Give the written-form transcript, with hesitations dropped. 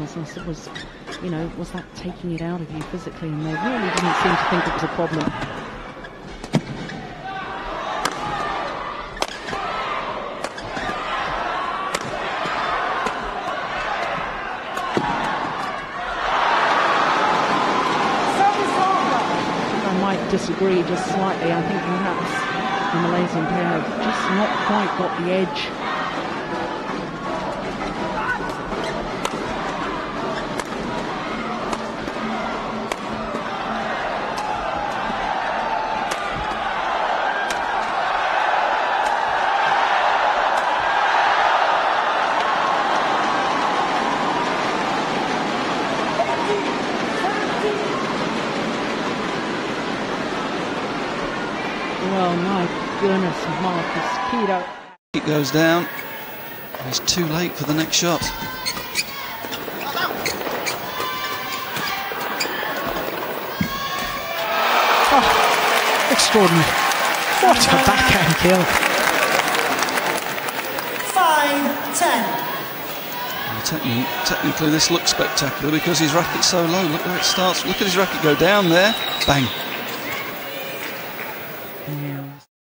was, I said, you know, was that taking it out of you physically? And they really didn't seem to think it was a problem. I might disagree just slightly. I think perhaps the Malaysian pair have just not quite got the edge. Well, my goodness, Markis Kido. It goes down. He's too late for the next shot. Oh, extraordinary. What a backhand kill. 5-10. Technically, this looks spectacular because his racket's so low. Look where it starts. Look at his racket go down there. Bang.